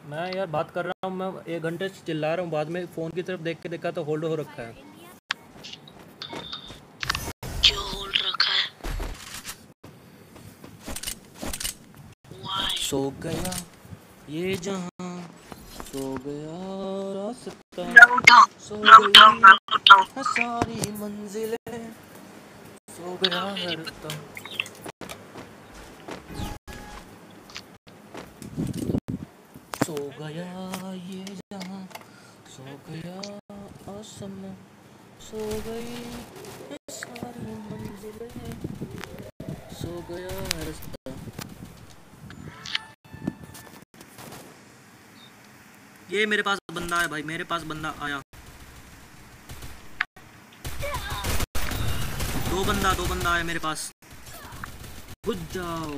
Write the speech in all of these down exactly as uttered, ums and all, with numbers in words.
मैं यार बात कर रहा हूँ, मैं एक घंटे से चिल्ला रहा हूँ, बाद में फ़ोन की तरफ देख के देखा तो होल्ड हो रखा है। क्यों होल्ड रखा है? Why? सो गया ये जहां, सो गया रास्ता, सो गई सारी मंजिलें, सो गया है रास्ता। सो गया ये जहां, सो गया आसमां, सो गई ये सारी मंजिलें, सो गया है रास्ता। ये मेरे पास बंदा है भाई, मेरे पास बंदा आया। दो बंदा दो बंदा आया मेरे पास, घुस जाओ।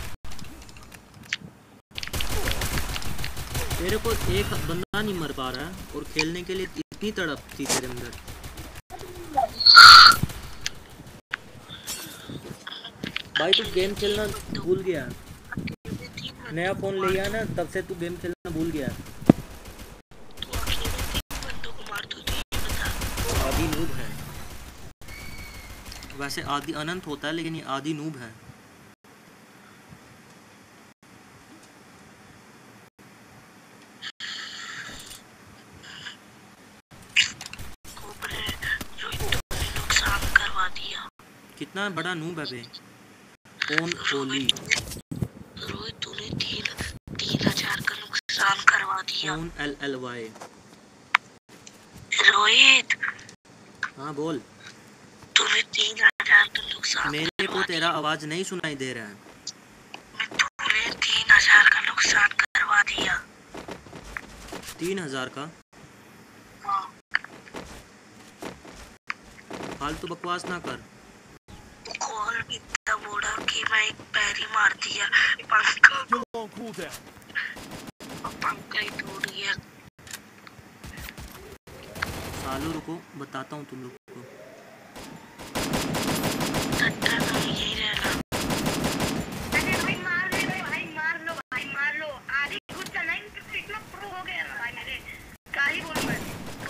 तेरे को एक बंदा नहीं मर पा रहा है और खेलने के लिए इतनी तड़प थी तेरे अंदर। भाई तू गेम खेलना भूल गया, नया फोन ले आया ना, तब से तू गेम खेलना भूल गया। आदि नूब है वैसे, आदि अनंत होता है लेकिन ये आदि नूब है। कितना बड़ा नूब है बे। कौन ओली? रोहित तूने तीन तीन हजार का नुकसान करवा दिया। कौन एल एल वाई? रोहित हाँ बोल। तूने तीन हजार का नुकसान मेरे को तेरा आवाज नहीं सुनाई दे रहा है। तूने तीन हजार का नुकसान करवा दिया। तीन हजार का? फालतू बकवास ना कर। कॉल इतना बोला कि मैं एक पैरी मार दिया, पंखा पंखा ही टूट गया। सालू रुको, बताता हूँ तुम लोग को। यही रहना। अरे भाई मार ले भाई, मार लो भाई, मार लो। आधी खुद का नहीं, इतना प्रो हो गया ना भाई मेरे, क्या ही बोलूं मैं।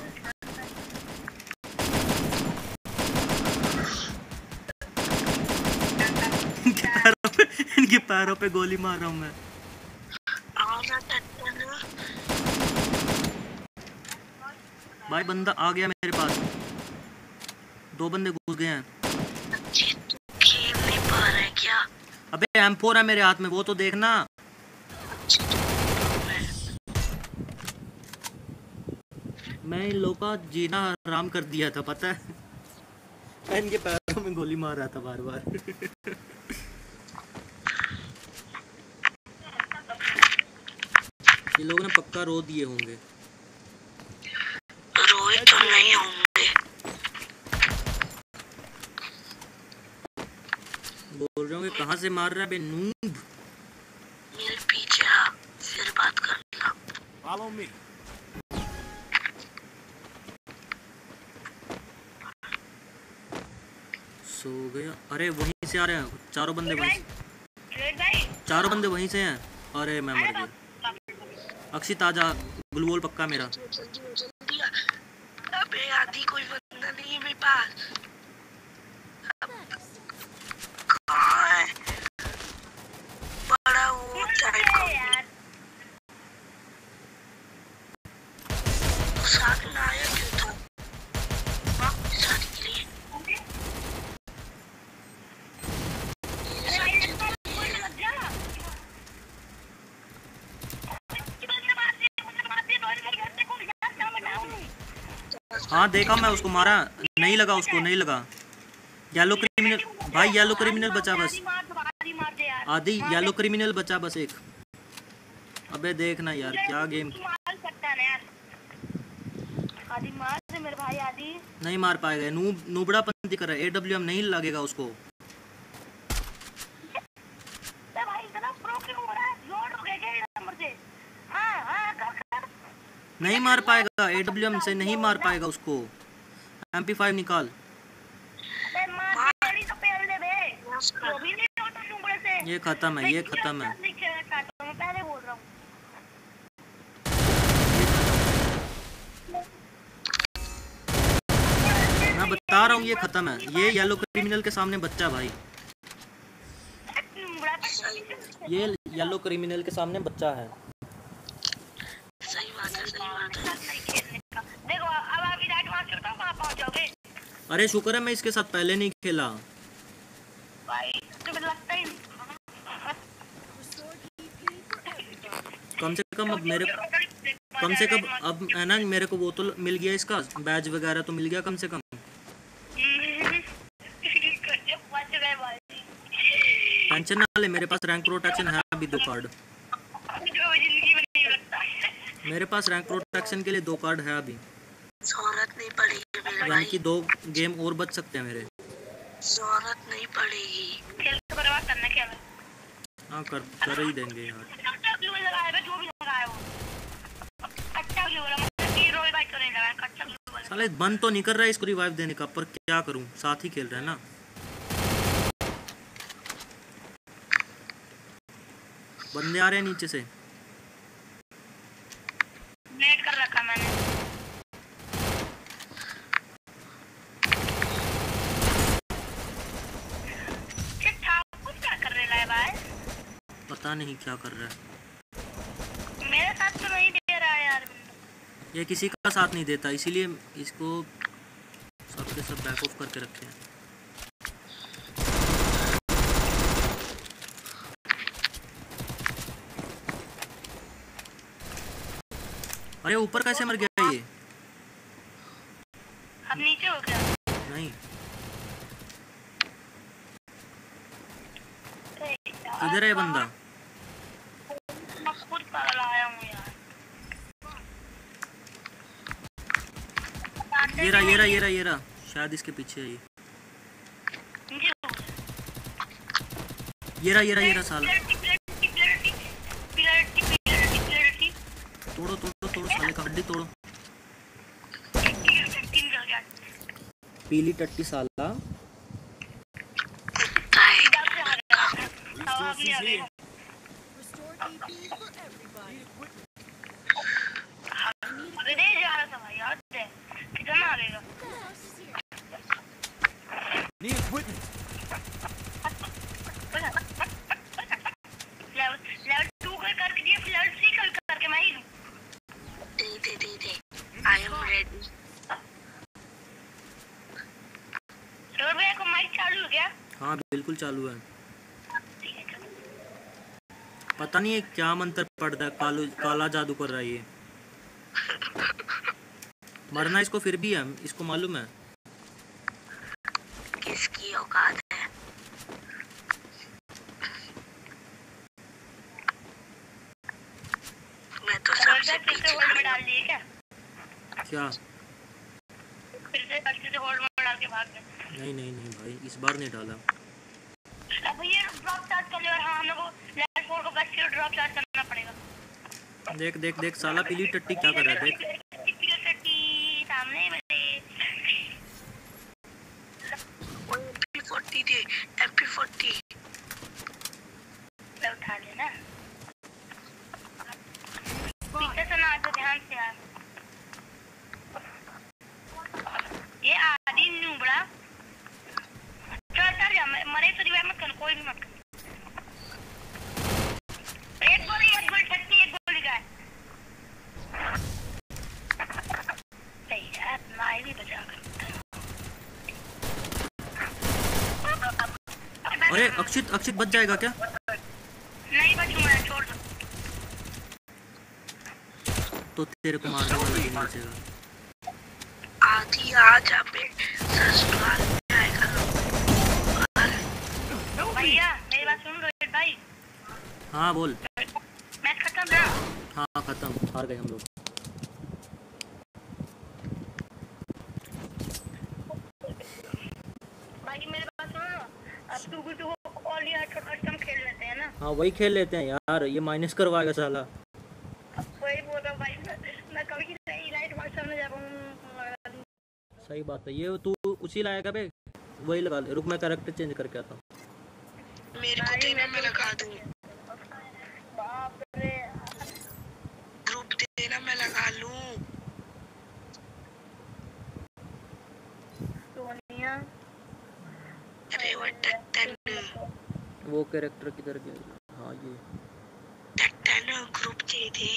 इनके पैरों पे इनके पैरों पे गोली मार रहा हूँ मैं। भाई बंदा आ गया मेरे पास, दो बंदे घुस गए हैं। खेल नहीं पा रहा है क्या? अबे एम फोर है मेरे हाथ में, वो तो देखना। मैं इन लोगों का जीना हराम कर दिया था, पता है। मैं इनके पैरों में गोली मार रहा था बार बार। ये लोग ना पक्का रो दिए होंगे। रोए तो नहीं होंगे। बोल रहे होंगे कहाँ से मार रहा है बे नूब। मेरे पीछे आ, फिर बात करना। Follow me. सो गया। अरे वहीं से आ रहे हैं चारों बंदे, वहीं चारों बंदे वहीं से हैं। अरे मैं मर गया। अक्षित आजा, ग्लूवॉल पक्का मेरा। अबे आदि कोई बंदा नहीं है मेरे पास। कहाँ है? बड़ा वो टाइप का साथ में आया क्यों तू? शादी के लिए हाँ देखा मैं उसको, मारा नहीं लगा, उसको नहीं लगा। येलो क्रिमिनल भाई, येलो क्रिमिनल बचा बस। आदि येलो क्रिमिनल बचा बस एक। अबे देखना यार क्या गेम। आदि मार दे मेरे भाई, आदि नहीं मार पाएगा, नूब नूबड़ा पंती कर रहा है। एडब्ल्यू एम नहीं लगेगा उसको। भाई इतना प्रो क्यों हो रहा है? लोड हो गया क्या ये नंबर से? हाँ हाँ कर कर। नहीं मार पाएगा, एडब्ल्यू एम से नहीं मार पाएगा उसको। एम पी फाइव निकाल। अबे मार तेरी तो पेल दे बे, वो भी नहीं होता नुबड़े से। ये खत्म है, ये खत्म है। मैं पहले बोल रहा हूँ। बता रहा हूँ ये खत्म है। ये येलो क्रिमिनल के सामने बच्चा भाई, ये येलो क्रिमिनल के सामने बच्चा है। सही बात है, सही बात है। देखो अब आप इलाइट मास्टर कब कहाँ पहुँच जाओगे? अरे शुक्र है मैं इसके साथ पहले नहीं खेला भाई तुम्हें लगता ही कम से कम अब मेरे कम से कम अब है ना मेरे को वो तो मिल गया, इसका बैज वगैरह तो मिल गया कम से कम। टेंशन ना ले, मेरे पास रैंक प्रोटेक्शन है अभी दो कार्ड। मेरे पास रैंक प्रोटेक्शन के लिए दो कार्ड है अभी। जरूरत नहीं पड़ेगी मेरे यानी भाई, कि दो गेम और बच सकते हैं मेरे। जरूरत नहीं पड़ेगी। खेल तो बर्बाद करना क्या है? हाँ कर कर ही देंगे यार। कच्चा ग्लू लगाया है, जो भी लगाया वो कच्चा ग्लू वाला, मतलब कि रोई बाइक तो नहीं लगाया, कच्चा ग्लू वाला। साले बंद तो नहीं कर रहा है इसको रिवाइव देने का, पर क्या करूं, साथ ही खेल रहा है ना। बंदे आ रहे हैं नीचे से। नेट कर रखा मैंने। ये ठाकुर क्या कर रहे हैं भाई? पता नहीं क्या कर रहा है, मेरे साथ तो नहीं दे रहा है यार। ये किसी का साथ नहीं देता, इसीलिए इसको सबके सब बैक ऑफ करके रखे हैं। अरे ऊपर कैसे मर गया ये? अब नीचे हो गया। नहीं किधर है बंदा? मैं खुद पागल आया हूँ यार। ये रहा ये रहा ये रहा ये रहा, शायद इसके पीछे है ये। नीचे हो गया। ये रहा ये रहा ये रहा साला। पिलरटी, पिलरटी, पिलरटी, पिलरटी, पिलरटी, पिलरटी। तोड़ो तोड़ो तोड़ो साले का हड्डी तोड़ो। तीन कर गया। पीली टट्टी साला। इधर से आ गया। आवाज नहीं आ रही। विदेश जा रहा था भाई यार, कितना आ रहेगा? लेवल लेवल टू कर करके दिया, फिर लेवल थ्री कर करके मैं ही दूं। दे दे दे दे, आई एम रेडी। रोड भैया को माइक चालू हो गया? हाँ बिल्कुल चालू है। ठीक है चलो। पता नहीं है क्या मंत्र पढ़ता है, कालो काला जादू कर रहा है ये। मरना इसको फिर भी है, इसको मालूम है। किसकी औकात है? मैं तो रोड सबसे भैया फिर से पीछे होल्ड में खड़ी डाल दिए क्या? क्या? फिर से अच्छे से होल्ड में डाल के भाग गए। नहीं नहीं नहीं भाई, इस बार नहीं डाला। अब ये ड्रॉप चार्ज कर लिया और हाँ हम लोग को लेवल फोर को बस ड्रॉप चार्ज करना पड़ेगा। देख देख देख साला पीली टट्टी क्या कर रहा है, देख। सामने मेरे एम पी फोर्टी दे, एम पी फोर्टी। मैं उठा लेना। पीछे से ना आते, ध्यान से यार। ये आदि नूबड़ा। चल चल जा, मरे तो रिवाइव मत कर, कोई भी मत कर। एक गोली एक गोली टट्टी, एक गोली का है। सही यार, मार भी बचा कर। अरे अक्षित अक्षित बच जाएगा क्या? नहीं बचूंगा, छोड़ दो। तो तेरे को मारने वाला नहीं बचेगा। आधी आ जा पे ससुराल में आएगा लोग। भैया मेरी बात सुन रोहित भाई। हाँ बोल। मैच खत्म ना? हाँ खत्म, हार गए हम लोग। भाई मेरी बात सुनो, अब टू टू ऑल या कस्टम खेल लेते हैं ना? हाँ वही खेल लेते हैं यार, ये माइनस करवाएगा साला। वही बोल रहा हूँ भाई, मैं कभी नहीं लाइट मार सामने जा पाऊँ। सही बात है, ये तू उसी लाएगा बे, वही लगा ले। रुक मैं कैरेक्टर चेंज करके आता हूँ। मेरे को देना, मैं लगा दूँ। बाप रे, ग्रुप देना, मैं लगा लूँ। सोनी ना। अरे वो टक्टन वो कैरेक्टर किधर गया? हाँ ये टक्टन ग्रुप चाहिए थे।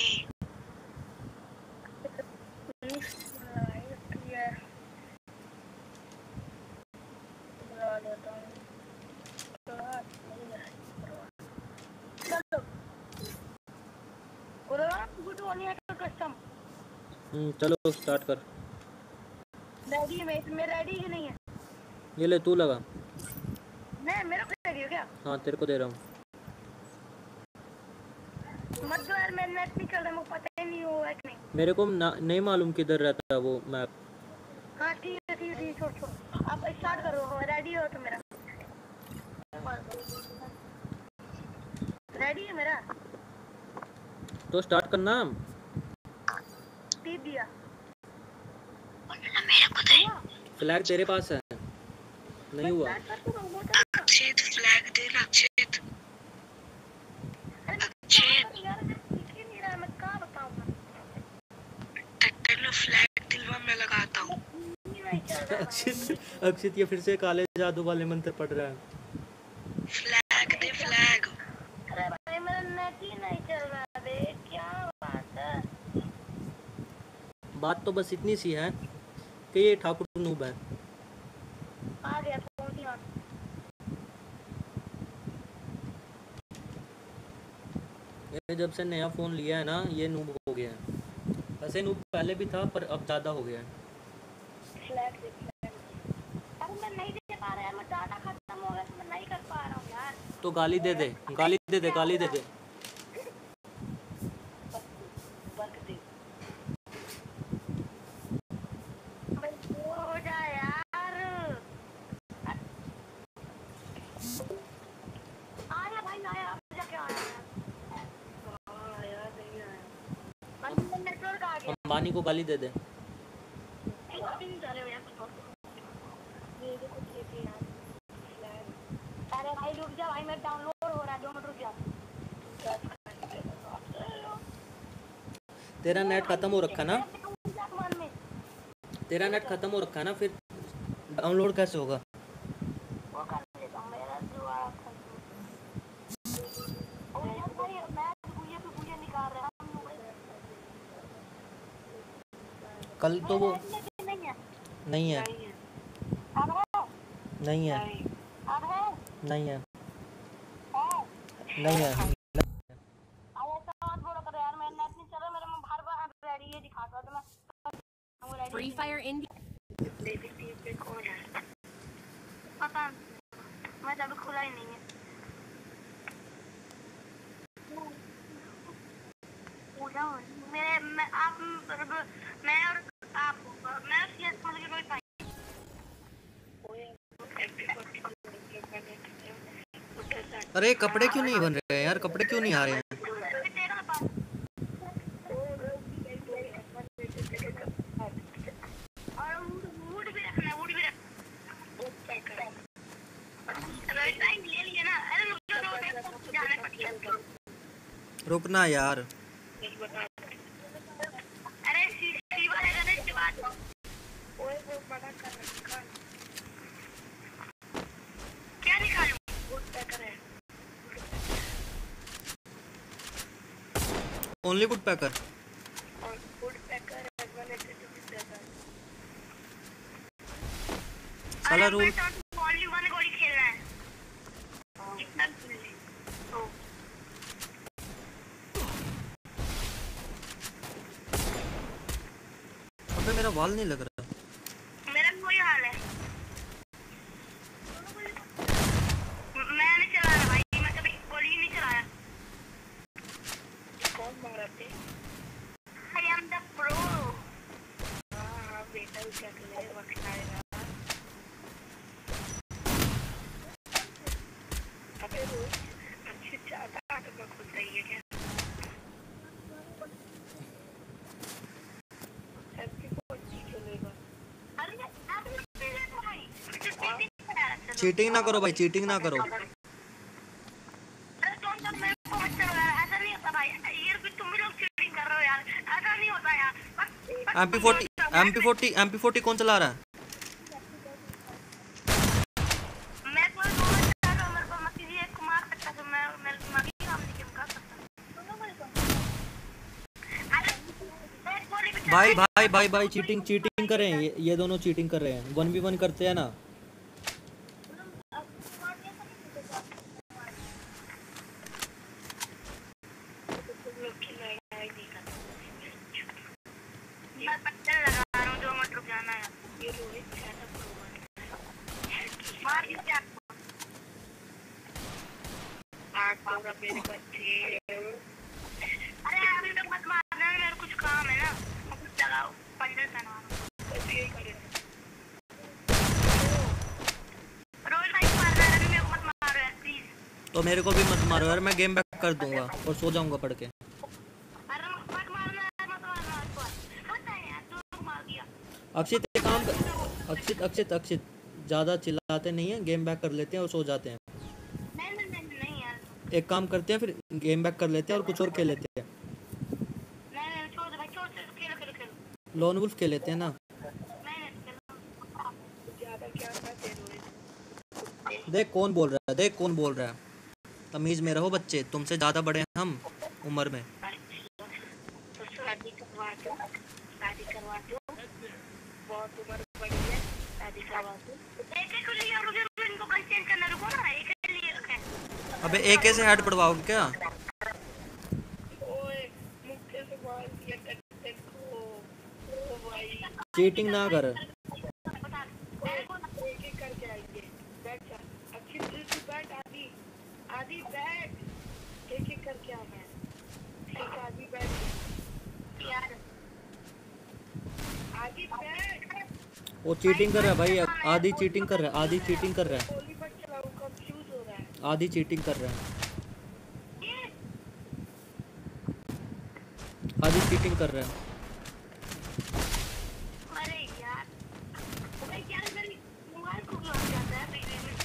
हम्म चलो स्टार्ट कर। रेडी है मैं रेडी ही नहीं है। ये ले तू लगा। नहीं मेरे को रेडी हो क्या? हाँ तेरे को दे रहा हूँ। मत दो यार मैं नेट नहीं चल रहा मुझे पता ही नहीं हुआ कि नहीं। मेरे को ना, नहीं मालूम किधर रहता है वो मैप। हाँ ठीक है ठीक है ठीक है छोड़ छोड़ आप स्टार्ट करो हो रेडी हो तो मेरा रेडी है मेरा तो स्टार्ट करना। टीप दिया मेरे को दे। फ्लैग तेरे पास है नहीं हुआ। अक्षित फ्लैग दे ना अक्षित। अक्षित मैं कहाँ बताऊंगा टक्टन फ्लैग दिलवा मैं लगाता हूँ। अक्षित अक्षित ये फिर से काले जादू वाले मंत्र पढ़ रहा है। फ्लैग दे फ्लैग। अरे भाई मेरा नेट ही नहीं चल रहा बे क्या बात है। बात तो बस इतनी सी है कि ये ठाकुर नूब है। आ गया फोन ही ये जब से नया फ़ोन लिया है ना ये नूब हो गया है। वैसे नूब पहले भी था पर अब ज़्यादा हो गया है। फ्लैग दे फ्लैग अरे मैं नहीं दे पा रहा यार मैं डाटा खत्म हो गया तो मैं नहीं कर पा रहा हूँ यार। तो गाली दे दे गाली दे दे गाली दे दे। हो जाए यार आया भाई आया अब क्या आया आया नहीं आया नेटवर्क आ गया। अंबानी को गाली दे दे। अरे भाई रुक जा भाई मैं डाउनलोड हो रहा है दो मिनट रुक जा। तेरा नेट खत्म हो रखा ना तेरा नेट खत्म हो रखा ना फिर डाउनलोड कैसे होगा? वो कर लेता हूं मेरा जो आ ओ यार भाई मैं बुझे पे बुझे निकाल रहा हूं। कल तो वो नहीं है नहीं है अब है नहीं है अब है नहीं है है नहीं है। अरे तो मत बोलो कर यार मैं नेट नहीं चल रहा मेरा मैं बाहर बाहर रेडी ये दिखाता तो मैं Free Fire India. Baby team पे कौन है? पता मैं तो अभी खुला ही नहीं है। पूजा मेरे मैं आप मैं और आप मैं सीएस मतलब कि कोई अरे कपड़े क्यों नहीं बन रहे हैं यार? कपड़े क्यों नहीं आ रहे हैं? रुकना यार। अरे शिवा रहेगा ना शिवा ओए वो बड़ा कर रखा क्या निकालूं गुड पैकर है ओनली गुड पैकर और गुड पैकर है मैंने तो गुड पैकर साला रूल ओनली वन गोली खेलना है कितना तो अबे मेरा वाल नहीं लग रहा। मेरा कोई हाल है मैं नहीं चला रहा भाई मैं कभी गोली नहीं चलाया। कौन मारा थे? I am the pro। हाँ बेटा क्या करे वक्त आएगा। अबे रोज अच्छी चाहता है तो खुद सही है क्या? चीटिंग ना करो भाई चीटिंग ना करो। M P forty M P forty M P forty कौन चला रहा है? भाई भाई भाई भाई चीटिंग चीटिंग कर रहे हैं ये, ये दोनों चीटिंग कर रहे हैं। वन वी वन करते हैं ना। मैं पत्थर लगा रहा हूँ, जो मत रुक जाना है। ये रोहित कैसा मार दिया क्या? आठ पंद्रह मेरे बच्चे। अरे अभी तक मत मारना, मेरे कुछ काम है ना, मैं कुछ लगाओ पंद्रह से ना रोज भाई मारना है, अभी मेरे को मत मारो यार प्लीज। तो मेरे को भी मत मारो यार, मैं गेम बैक कर दूंगा और सो जाऊंगा पढ़ के। अरे मत मारना यार, मत मारना इसको। मत यार, तू मार दिया। अक्षित एक काम कर, अक्षित अक्षित अक्षित ज़्यादा चिल्लाते नहीं है, गेम बैक कर लेते हैं और सो जाते हैं। नहीं नहीं नहीं नहीं यार, एक काम करते हैं, फिर गेम बैक कर लेते हैं और कुछ और खेल लेते हैं। नहीं नहीं छोड़ दे भाई, छोड़ दे, खेलो खेलो खेलो। लॉन वुल्फ खेल लेते हैं ना। नहीं नहीं खेलो ज्यादा क्या करते हो। देख कौन बोल रहा है, देख कौन बोल रहा है। तमीज़ में रहो बच्चे, तुमसे ज़्यादा बड़े हैं हम उम्र में। तो शादी करवा दो, शादी करवा दो, बहुत उम्र बड़ी है, शादी करवा दो। एक एक को लिए रुको, इनको कल चेंज करना, रुको ना, एक एक लिए रखें। अबे एक ऐसे हेड पड़वाओगे क्या? ओए मुक्के से मार दिया कट्टे को। ओ भाई चीटिंग ना कर। बता मेरे को एक एक करके आइए। बैठ जा अच्छी तू बैठ, आदि आदि बैठ, एक एक करके आना है। ठीक है आदि बैठ यार, आदि बैठ। वो चीटिंग कर रहा है भाई, आधी चीटिंग कर रहा है, आधी चीटिंग कर रहा है, गोली मत चलाओ, कंफ्यूज हो रहा है। आधी चीटिंग कर रहा है, आधी चीटिंग कर रहा है। अरे यार भाई क्या मेरी मोबाइल को लग जाता है बीच में।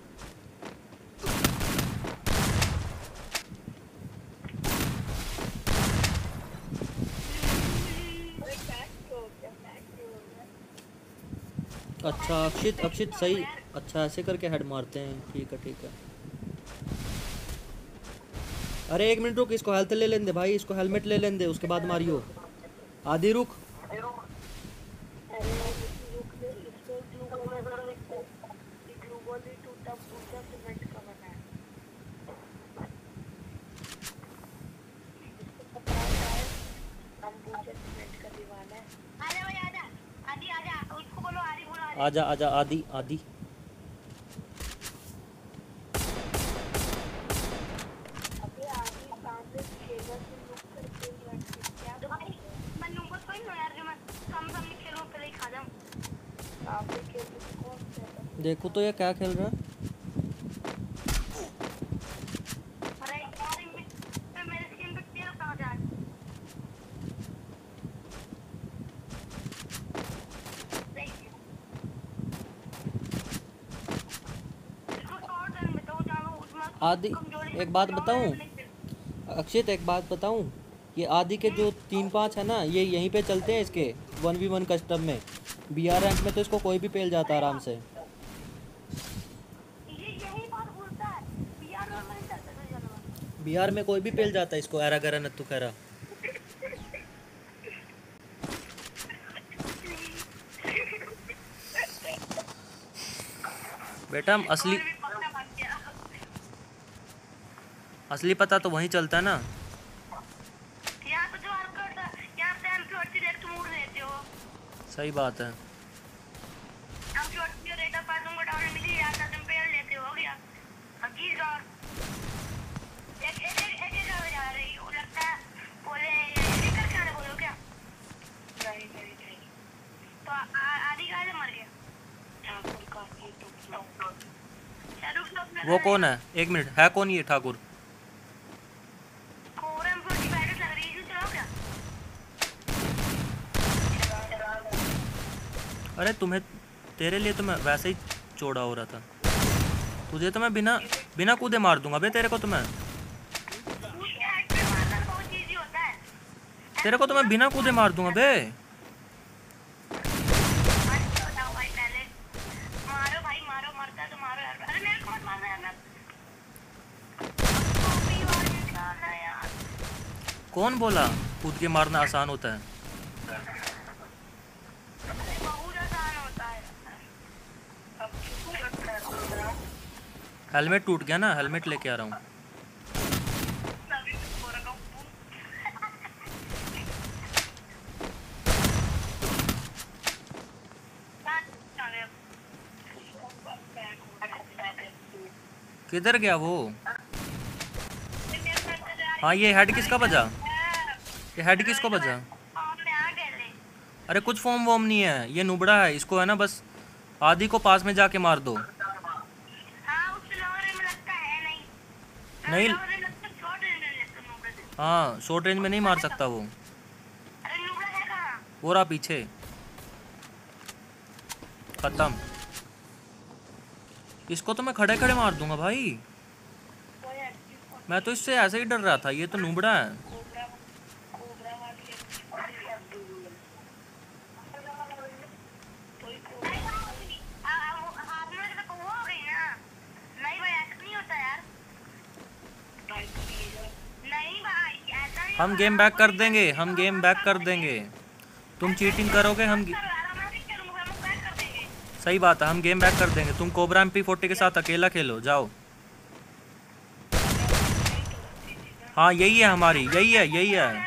अरे बैक हो गया, बैक हो गया। अच्छा अक्षित अक्षित सही, अच्छा ऐसे करके हेड मारते हैं। ठीक है ठीक है। अरे एक मिनट रुक, इसको हेल्थ ले लेने दे भाई, इसको हेलमेट ले लेने दे, उसके बाद मारियो। आधी रुक। आजा आजा आदि आदि। देखो तो ये क्या खेल रहा है। आदि एक बात बताऊं अक्षित, एक बात बताऊं, ये आदि के जो तीन पाँच है ना, ये यहीं पे चलते हैं इसके वन वी वन कस्टम में। बी आर रैंक में तो इसको कोई भी पेल जाता है आराम से। बी आर में कोई भी पेल जाता है इसको, एरा गरा नत्तू खैरा। बेटा हम असली असली पता तो वहीं चलता है ना। यहाँ पे जो आपका यहाँ पे हम शॉर्ट डायरेक्ट मोड़ देते हो। सही बात है। हम शॉर्ट जो रेट ऑफ पासिंग को डाउन मिली आता तुम पेड़ लेते हो गया। हकीज और एक एक एक एक एक जा रही हो, लगता है बोले ये कर क्या बोलो क्या? नहीं नहीं नहीं तो आदि का मर गया। ठाकुर का ये तो वो कौन है? एक मिनट, है कौन ये ठाकुर? अरे तुम्हें, तेरे लिए तो मैं वैसे ही चौड़ा हो रहा था, तुझे तो मैं बिना बिना कूदे मार दूंगा बे। तेरे को तो मैं तेरे को तो मैं बिना कूदे मार दूंगा बे। कौन बोला कूद के मारना आसान होता है? हेलमेट टूट गया ना, हेलमेट लेके आ रहा हूँ। किधर गया वो? हाँ ये हेड किसका बजा? ये हेड किसको बजा? अरे कुछ फॉर्म वॉर्म नहीं है, ये नुबड़ा है, इसको है ना बस आदि को पास में जाके मार दो। नहीं हाँ शॉर्ट रेंज में नहीं मार सकता वो। वो रहा पीछे, खत्म। इसको तो मैं खड़े खड़े मार दूंगा भाई, मैं तो इससे ऐसे ही डर रहा था, ये तो नुबड़ा है। हम गेम बैक कर देंगे, हम गेम बैक कर देंगे। तुम चीटिंग करोगे, हम सही बात है, हम गेम बैक कर देंगे। तुम कोबरा एम पी फोर्टी के साथ अकेला खेलो, जाओ। हाँ यही है हमारी, यही है यही है।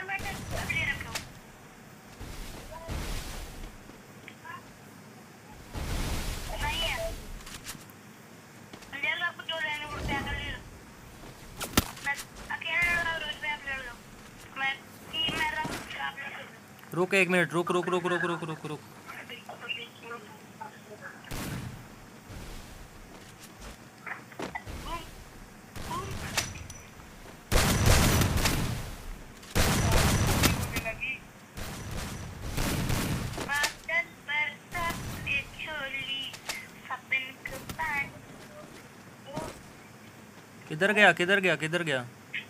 रुक एक मिनट, रुक रुक रुक रुक रुक रुक रुक किधर गया किधर गया किधर गया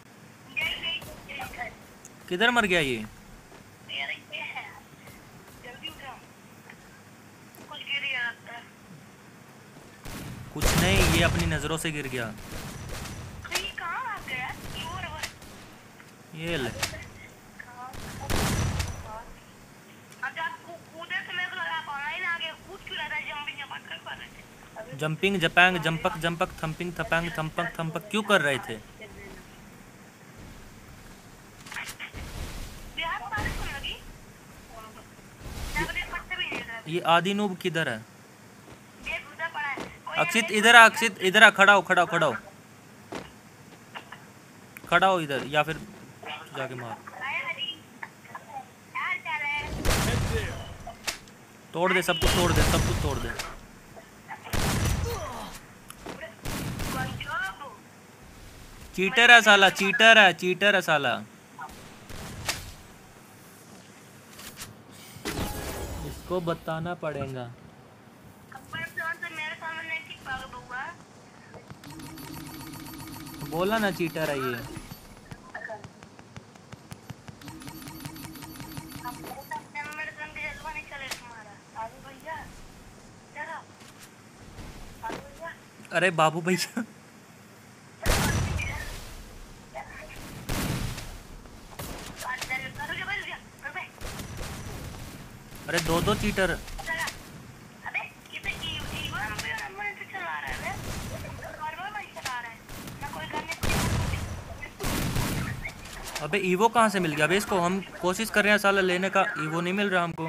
किधर मर गया ये? कुछ नहीं, ये अपनी नजरों से गिर गया। ये ले जंपिंग जपैंग जंपक जंपक थंपिंग थपैंग थंपक थंपक क्यों कर रहे थे? ये आदि नूब किधर है? अक्षित इधर आ, अक्षित इधर आ, खड़ा हो खड़ा हो खड़ा हो खड़ा हो इधर, या फिर जाके मार। तोड़ दे सब कुछ, तोड़ दे सब कुछ तोड़ दे। चीटर है साला, चीटर है चीटर है साला। इसको बताना पड़ेगा। बोला ना चीटर है ये। अरे बाबू भैया अरे दो दो चीटर। अबे ईवो कहाँ से मिल गया? अबे इसको हम कोशिश कर रहे हैं साला लेने का, ईवो नहीं मिल रहा हमको।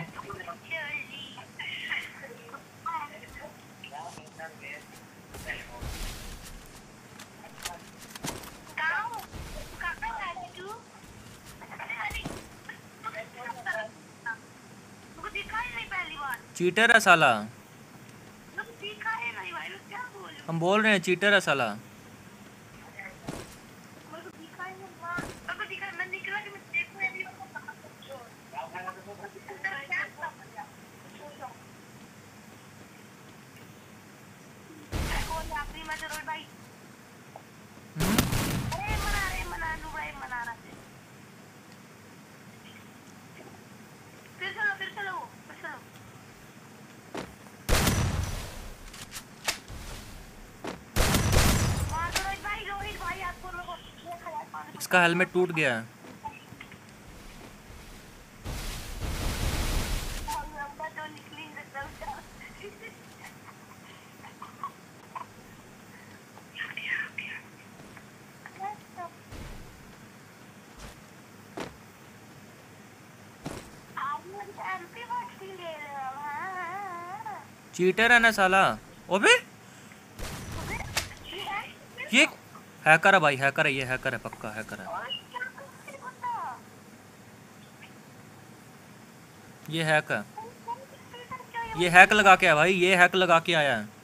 चीटर है साला, हम बोल रहे हैं चीटर है साला। इसका हेलमेट टूट गया है। चीटर है ना साला। ओबे ये हैकर है भाई, हैकर है ये, हैकर है पक्का हैकर है ये, हैक है ये, हैक लगा के आया भाई, ये हैक लगा के आया है।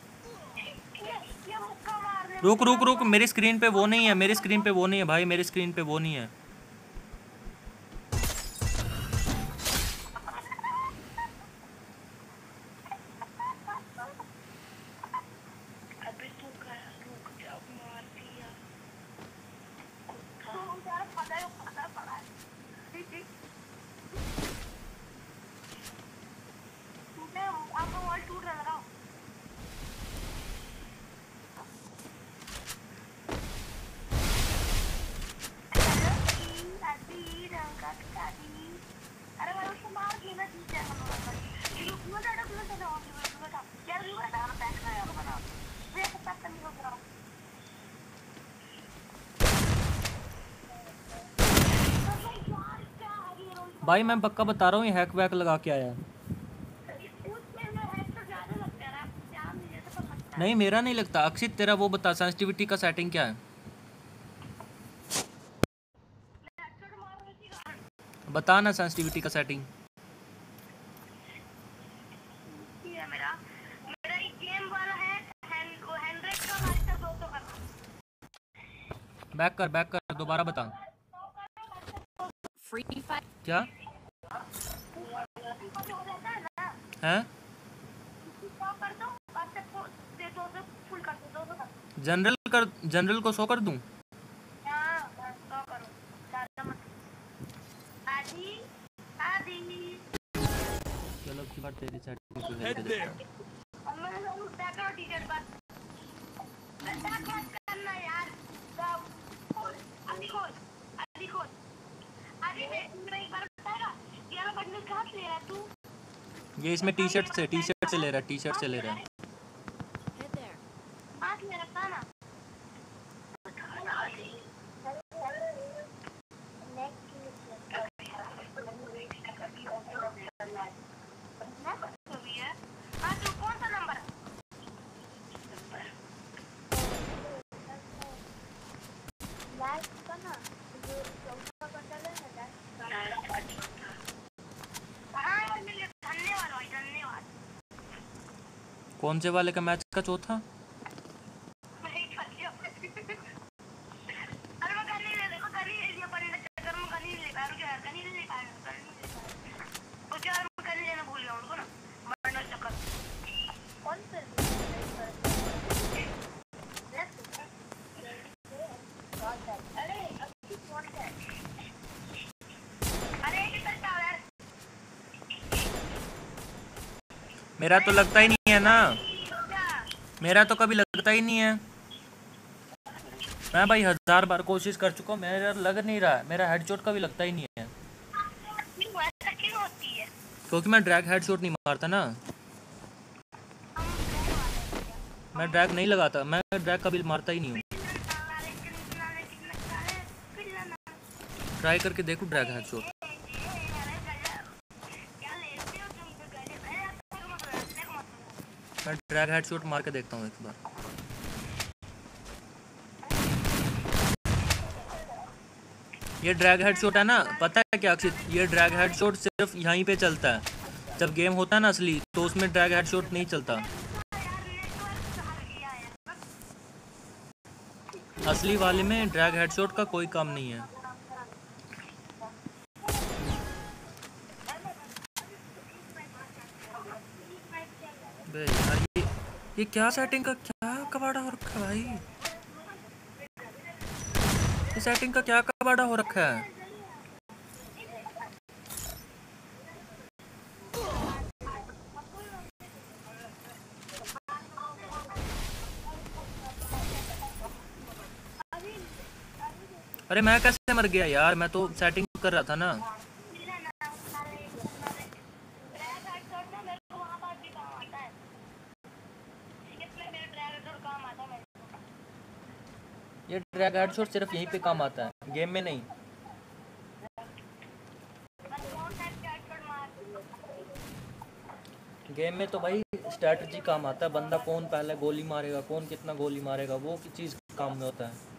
रुक रुक रुक, मेरी स्क्रीन पे वो नहीं है, मेरी स्क्रीन पे वो नहीं है भाई, मेरी स्क्रीन पे वो नहीं है। भाई मैं पक्का बता रहा हूँ ये हैक वैक लगा के आया। नहीं मेरा नहीं लगता। अक्षित तेरा वो बता सेंसिटिविटी का सेटिंग क्या है, बता ना सेंसिटिविटी का सेटिंग। बैक कर बैक कर, दोबारा बता। क्या है? जनरल कर, जनरल को सौ कर दूं? चलो की बात तेरी सेटिंग पे भेज दे। ये इसमें टी शर्ट से टी शर्ट से ले रहा है, टी शर्ट से ले रहा है। कौन से वाले का मैच का चौथा? मेरा तो लगता ही नहीं है ना, मेरा तो कभी लगता ही नहीं है। मैं भाई हजार बार कोशिश कर चुका हूँ, मेरा लग नहीं रहा है, मेरा हेडशॉट कभी लगता ही नहीं है। क्योंकि मैं ड्रैग हेडशॉट नहीं मारता ना, मैं ड्रैग नहीं लगाता, मैं ड्रैग कभी मारता ही नहीं हूँ। ट्राई करके देखो ड्रैग हेडशॉट। मैं ड्रैग हेडशॉट मार के देखता हूँ एक बार। ये ड्रैग हेडशॉट है ना, पता है क्या अक्षित, ये ड्रैग हेडशॉट सिर्फ यहीं पे चलता है। जब गेम होता है ना असली, तो उसमें ड्रैग हेडशॉट नहीं चलता। असली वाले में ड्रैग हेडशॉट का कोई काम नहीं है। बे यार ये ये क्या सेटिंग का क्या कबाड़ा हो रखा है भाई, ये सेटिंग का क्या कबाड़ा हो रखा है। अरे मैं कैसे मर गया यार, मैं तो सेटिंग कर रहा था ना। ये ड्रैग हेडशॉट सिर्फ यहीं पे काम आता है, गेम में नहीं। गेम में तो भाई स्ट्रैटेजी काम आता है, बंदा कौन पहले गोली मारेगा, कौन कितना गोली मारेगा, वो चीज़ काम में होता है।